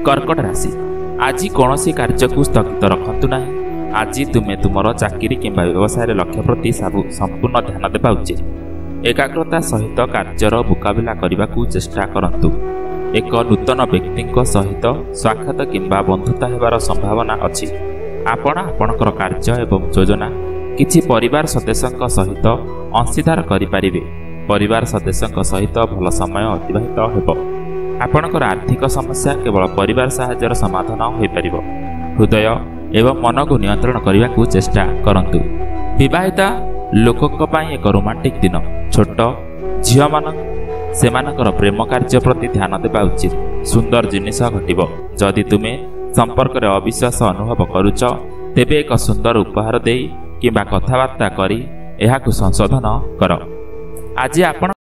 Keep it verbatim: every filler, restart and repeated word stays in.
कर्कट राशि आज कौन सी कार्य को स्थगित रखु ना। आज तुम्हें तुमर चाकरी किंबा व्यवसाय लक्ष्य प्रति संपूर्ण ध्यान देवा उचित। एकाग्रता सहित कार्यर मुकाबला करने को चेष्टा करंतु। एक नूतन व्यक्ति सहित साक्षात किंबा बंधुता होबार संभावना अच्छी। आपण आपणकर कार्य एवं योजना किछि परिवार सदस्यों सहित अंशीदार करें। परिवार सदस्यों सहित भल समय अतिबाहित होब। आपणकर आर्थिक समस्या केवल परिवार साहाय्यर समाधान हो पार। हृदय एवं मन को नियंत्रण करने को चेष्टा करंतु। विवाहिता लोकों एक रोमांटिक दिन। छोट झील मान सेमानकर प्रेम कार्य प्रति ध्यान देवा उचित। सुंदर जिनिस घटिबो। जदि तुमे संपर्क रे अविश्वास अनुभव करुच तेबे एक सुंदर उपहार देई किंबा कथबार्ता करी एहाकु संशोधन कर। आज आपण